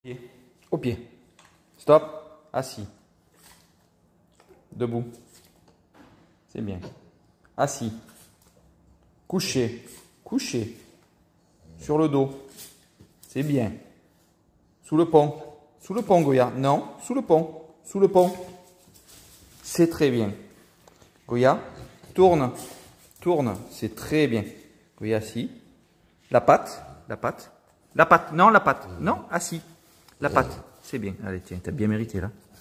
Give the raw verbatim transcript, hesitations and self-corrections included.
Pied. Au pied. Stop. Assis. Debout. C'est bien. Assis. Couché. Couché. Sur le dos. C'est bien. Sous le pont. Sous le pont, Goya. Non, sous le pont. Sous le pont. C'est très bien. Goya, tourne. Tourne. C'est très bien. Goya, assis. La patte. La patte. La patte. Non, la patte. Non, assis. La patte. C'est bien. Allez, tiens, t'as bien mérité là.